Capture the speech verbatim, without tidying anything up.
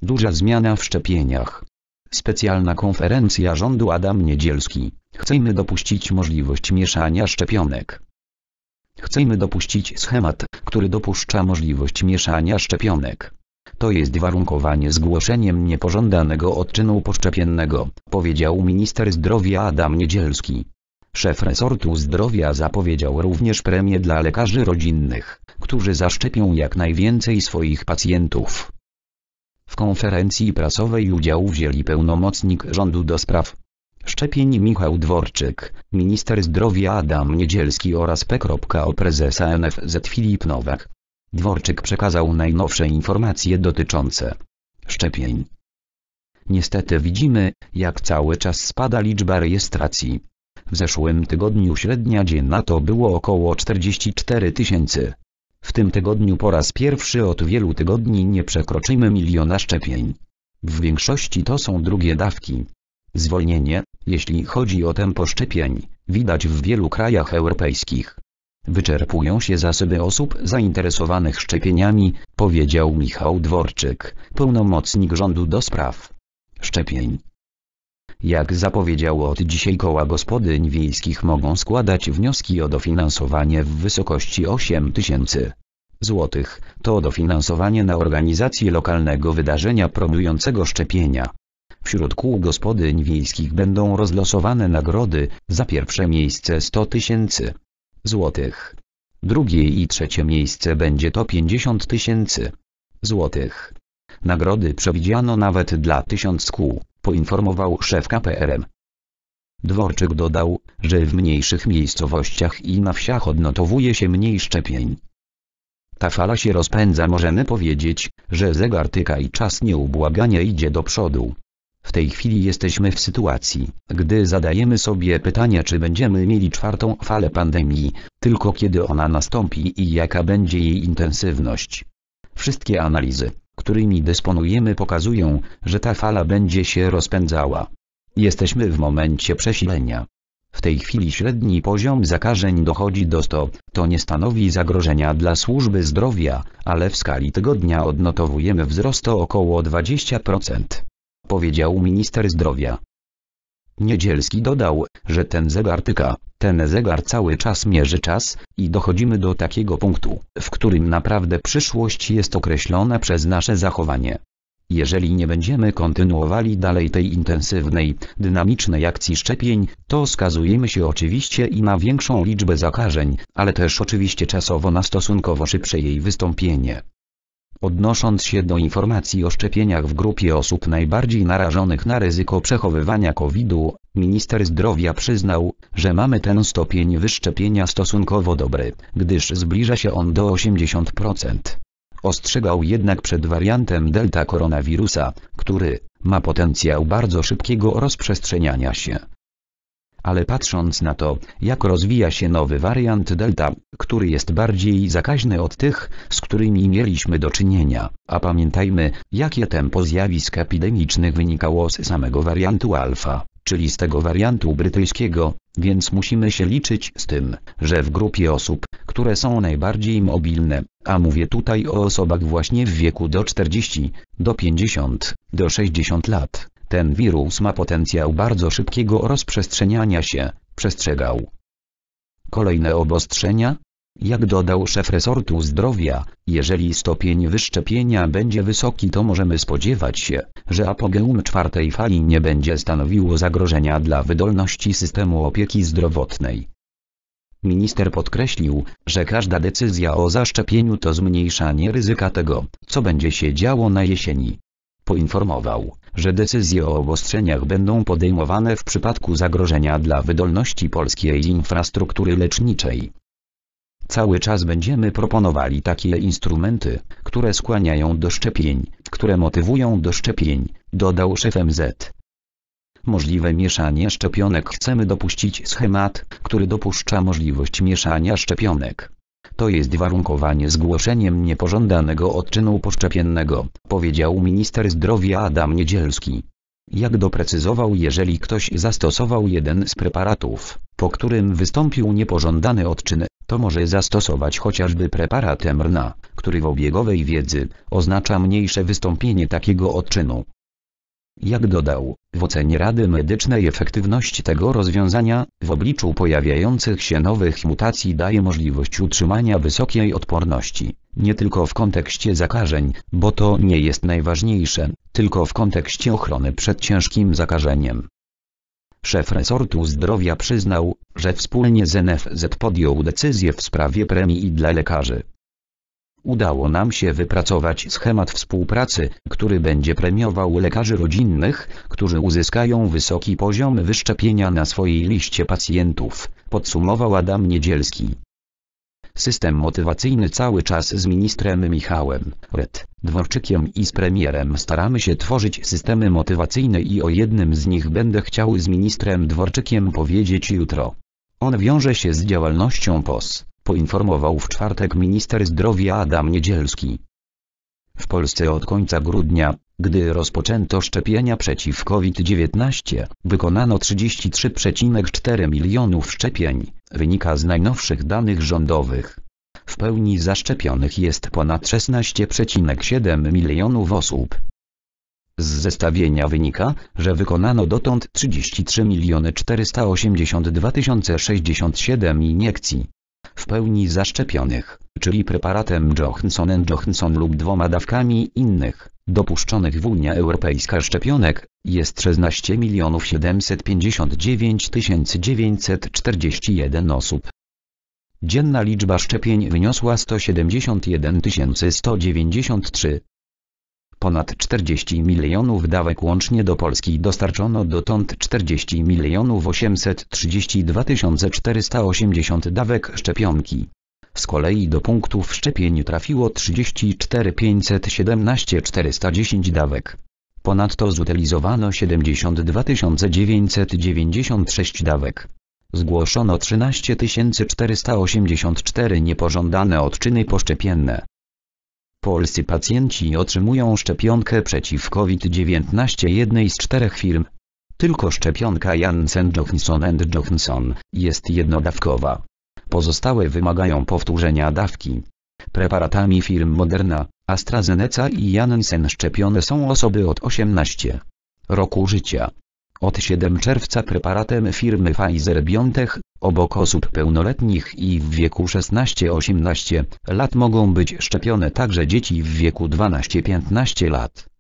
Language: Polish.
Duża zmiana w szczepieniach. Specjalna konferencja rządu Adam Niedzielski. Chcemy dopuścić możliwość mieszania szczepionek. Chcemy dopuścić schemat, który dopuszcza możliwość mieszania szczepionek. To jest warunkowanie zgłoszeniem niepożądanego odczynu poszczepiennego, powiedział minister zdrowia Adam Niedzielski. Szef resortu zdrowia zapowiedział również premię dla lekarzy rodzinnych, którzy zaszczepią jak najwięcej swoich pacjentów. W konferencji prasowej udział wzięli pełnomocnik rządu do spraw szczepień Michał Dworczyk, minister zdrowia Adam Niedzielski oraz P k o prezes A N F Z Filip Nowak. Dworczyk przekazał najnowsze informacje dotyczące szczepień. Niestety widzimy, jak cały czas spada liczba rejestracji. W zeszłym tygodniu średnia dzienna to było około czterdzieści cztery tysięcy. W tym tygodniu po raz pierwszy od wielu tygodni nie przekroczymy miliona szczepień. W większości to są drugie dawki. Zwolnienie, jeśli chodzi o tempo szczepień, widać w wielu krajach europejskich. Wyczerpują się zasoby osób zainteresowanych szczepieniami, powiedział Michał Dworczyk, pełnomocnik rządu do spraw szczepień. Jak zapowiedziało od dzisiaj koła gospodyń wiejskich mogą składać wnioski o dofinansowanie w wysokości osiem tysięcy złotych. To dofinansowanie na organizację lokalnego wydarzenia promującego szczepienia. Wśród kół gospodyń wiejskich będą rozlosowane nagrody, za pierwsze miejsce sto tysięcy złotych. Drugie i trzecie miejsce będzie to pięćdziesiąt tysięcy złotych. Nagrody przewidziano nawet dla tysiąc kół, poinformował szef K P R M. Dworczyk dodał, że w mniejszych miejscowościach i na wsiach odnotowuje się mniej szczepień. Ta fala się rozpędza, możemy powiedzieć, że zegar tyka i czas nieubłaganie idzie do przodu. W tej chwili jesteśmy w sytuacji, gdy zadajemy sobie pytanie, czy będziemy mieli czwartą falę pandemii, tylko kiedy ona nastąpi i jaka będzie jej intensywność. Wszystkie analizy, którymi dysponujemy, pokazują, że ta fala będzie się rozpędzała. Jesteśmy w momencie przesilenia. W tej chwili średni poziom zakażeń dochodzi do stu, to nie stanowi zagrożenia dla służby zdrowia, ale w skali tygodnia odnotowujemy wzrost o około dwadzieścia procent. Powiedział minister zdrowia. Niedzielski dodał, że ten zegar tyka, ten zegar cały czas mierzy czas i dochodzimy do takiego punktu, w którym naprawdę przyszłość jest określona przez nasze zachowanie. Jeżeli nie będziemy kontynuowali dalej tej intensywnej, dynamicznej akcji szczepień, to skazujemy się oczywiście i na większą liczbę zakażeń, ale też oczywiście czasowo na stosunkowo szybsze jej wystąpienie. Odnosząc się do informacji o szczepieniach w grupie osób najbardziej narażonych na ryzyko przechowywania kowida, minister zdrowia przyznał, że mamy ten stopień wyszczepienia stosunkowo dobry, gdyż zbliża się on do osiemdziesięciu procent. Ostrzegał jednak przed wariantem delta koronawirusa, który ma potencjał bardzo szybkiego rozprzestrzeniania się. Ale patrząc na to, jak rozwija się nowy wariant delta, który jest bardziej zakaźny od tych, z którymi mieliśmy do czynienia, a pamiętajmy, jakie tempo zjawisk epidemicznych wynikało z samego wariantu alfa, czyli z tego wariantu brytyjskiego, więc musimy się liczyć z tym, że w grupie osób, które są najbardziej mobilne, a mówię tutaj o osobach właśnie w wieku do czterdziestu, do pięćdziesięciu, do sześćdziesięciu lat, ten wirus ma potencjał bardzo szybkiego rozprzestrzeniania się, przestrzegał. Kolejne obostrzenia? Jak dodał szef resortu zdrowia, jeżeli stopień wyszczepienia będzie wysoki, to możemy spodziewać się, że apogeum czwartej fali nie będzie stanowiło zagrożenia dla wydolności systemu opieki zdrowotnej. Minister podkreślił, że każda decyzja o zaszczepieniu to zmniejszanie ryzyka tego, co będzie się działo na jesieni. Poinformował, że decyzje o obostrzeniach będą podejmowane w przypadku zagrożenia dla wydolności polskiej infrastruktury leczniczej. Cały czas będziemy proponowali takie instrumenty, które skłaniają do szczepień, które motywują do szczepień, dodał szef M Z. Możliwe mieszanie szczepionek. Chcemy dopuścić schemat, który dopuszcza możliwość mieszania szczepionek. To jest warunkowanie zgłoszeniem niepożądanego odczynu poszczepiennego, powiedział minister zdrowia Adam Niedzielski. Jak doprecyzował, jeżeli ktoś zastosował jeden z preparatów, po którym wystąpił niepożądany odczyn, to może zastosować chociażby preparat M R N A, który w obiegowej wiedzy oznacza mniejsze wystąpienie takiego odczynu. Jak dodał, w ocenie Rady Medycznej efektywność tego rozwiązania, w obliczu pojawiających się nowych mutacji daje możliwość utrzymania wysokiej odporności, nie tylko w kontekście zakażeń, bo to nie jest najważniejsze, tylko w kontekście ochrony przed ciężkim zakażeniem. Szef resortu zdrowia przyznał, że wspólnie z N F Z podjął decyzję w sprawie premii dla lekarzy. Udało nam się wypracować schemat współpracy, który będzie premiował lekarzy rodzinnych, którzy uzyskają wysoki poziom wyszczepienia na swojej liście pacjentów, podsumował Adam Niedzielski. System motywacyjny cały czas z ministrem Michałem Red Dworczykiem i z premierem staramy się tworzyć systemy motywacyjne i o jednym z nich będę chciał z ministrem Dworczykiem powiedzieć jutro. On wiąże się z działalnością P O S. Poinformował w czwartek minister zdrowia Adam Niedzielski. W Polsce od końca grudnia, gdy rozpoczęto szczepienia przeciw COVID dziewiętnaście, wykonano trzydzieści trzy przecinek cztery milionów szczepień, wynika z najnowszych danych rządowych. W pełni zaszczepionych jest ponad szesnaście przecinek siedem milionów osób. Z zestawienia wynika, że wykonano dotąd trzydzieści trzy miliony czterysta osiemdziesiąt dwa tysiące sześćdziesiąt siedem iniekcji. W pełni zaszczepionych, czyli preparatem Johnson and Johnson lub dwoma dawkami innych, dopuszczonych w Unii Europejskiej szczepionek, jest szesnaście milionów siedemset pięćdziesiąt dziewięć tysięcy dziewięćset czterdzieści jeden osób. Dzienna liczba szczepień wyniosła sto siedemdziesiąt jeden tysięcy sto dziewięćdziesiąt trzy. Ponad czterdzieści milionów dawek łącznie do Polski dostarczono dotąd czterdzieści milionów osiemset trzydzieści dwa tysiące czterysta osiemdziesiąt dawek szczepionki. Z kolei do punktów szczepień trafiło trzydzieści cztery tysiące pięćset siedemnaście czterysta dziesięć dawek. Ponadto zutylizowano siedemdziesiąt dwa tysiące dziewięćset dziewięćdziesiąt sześć dawek. Zgłoszono trzynaście tysięcy czterysta osiemdziesiąt cztery niepożądane odczyny poszczepienne. Polscy pacjenci otrzymują szczepionkę przeciw COVID dziewiętnaście jednej z czterech firm. Tylko szczepionka Janssen Johnson and Johnson jest jednodawkowa. Pozostałe wymagają powtórzenia dawki. Preparatami firm Moderna, AstraZeneca i Janssen szczepione są osoby od osiemnastego roku życia. Od siódmego czerwca preparatem firmy Pfizer-BioNTech, obok osób pełnoletnich i w wieku szesnaście do osiemnastu lat mogą być szczepione także dzieci w wieku dwanaście do piętnastu lat.